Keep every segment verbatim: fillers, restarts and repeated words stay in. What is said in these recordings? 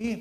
И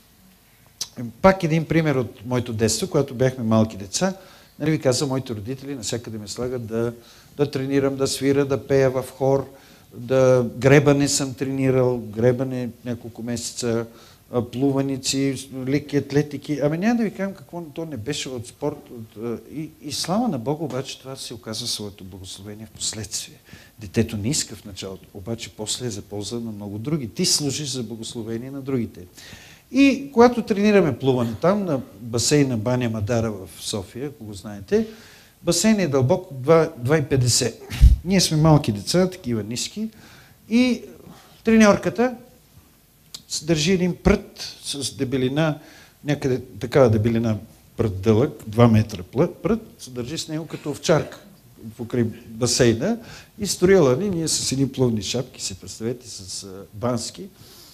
пак един пример от моето детство, когато бяхме малки деца. Нали ви каза, моите родители навсякъде ме слагат да, да тренирам, да свира, да пея в хор, да гребане съм тренирал, гребане няколко месеца, плуваници, леки атлетики. Ами няма да ви кажам какво, то не беше от спорт. От, и, и слава на Бога, обаче това се оказа своето благословение в последствие. Детето не иска в началото, обаче после е за полза на много други. Ти служиш за благословение на другите. И когато тренираме плуване там, на басейна Баня Мадара в София, ако го знаете, басейн е дълбок два цяло и петдесет. Ние сме малки деца, такива ниски, и треньорката държи един прът с дебелина, някъде такава дебелина, прът дълъг, два метра прът, се държи с него като овчарка покрай басейна и строила ни, ние с едни плувни шапки, се представете, с бански,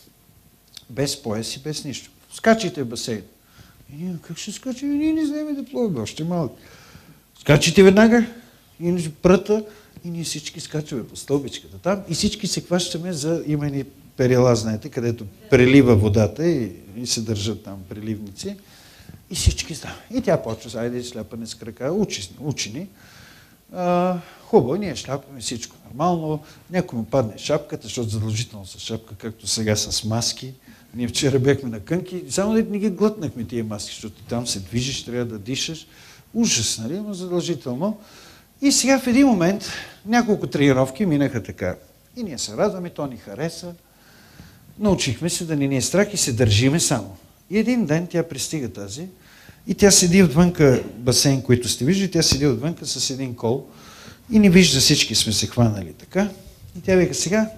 без пояс и без нищо. Скачайте в басейн. И ние, как ще скачаме? Ние не знаем да плуваме, още малко. Скачите веднага, и пръта, и ние всички скачаме по стълбичката там и всички се хващаме за имени перила, знаете, където прелива водата и, и се държат там преливници. И всички знаем. И тя почва, айде шляпане с крака, учи, учени. А, хубаво, ние шляпаме всичко нормално. Някой му падне шапката, защото задължително с шапка, както сега с маски. Ние вчера бяхме на кънки, само да не ги глътнахме тия маски, защото там се движиш, трябва да дишаш. Ужас, нали, но задължително. И сега в един момент няколко тренировки минаха така. И ние се радваме, то ни хареса. Научихме се да не ни е страх и се държиме само. И един ден тя пристига тази и тя седи отвънка басейн, който сте виждали, тя седи отвънка с един кол и не вижда, всички сме се хванали така. И тя вика, сега,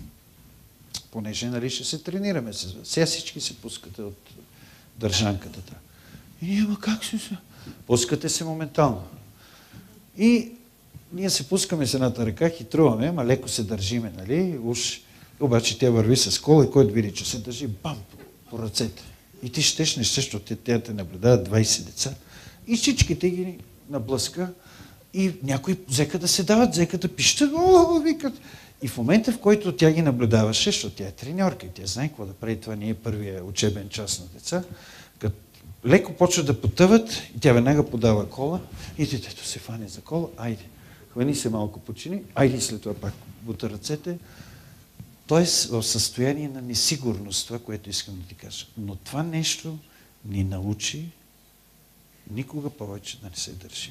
понеже нали ще се тренираме с вас, сега всички се пускате от държанката. И ние, ама как се се? Пускате се моментално. И ние се пускаме с едната ръка, хитруваме, ама леко се държиме, нали, уж. Обаче тя върви с кола и който види, че се държи, бам, по, по ръцете. И ти щеш не щеш, защото те те наблюдават двайсет деца. И всичките ги наблъска и някои взеха да се дават, взеха да пищат, о, викат. И в момента, в който тя ги наблюдаваше, защото тя е треньорка и тя знае какво да прави, това не е първия учебен час на деца, като леко почва да потъват и тя веднага подава кола и детето се фане за кола, айде, хвани се малко почини, айде след това пак бута ръцете. Тоест в състояние на несигурност, това, което искам да ти кажа. Но това нещо ни научи никога повече да не се държим.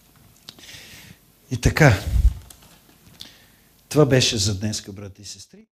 И така, това беше за днеска, брати и сестри.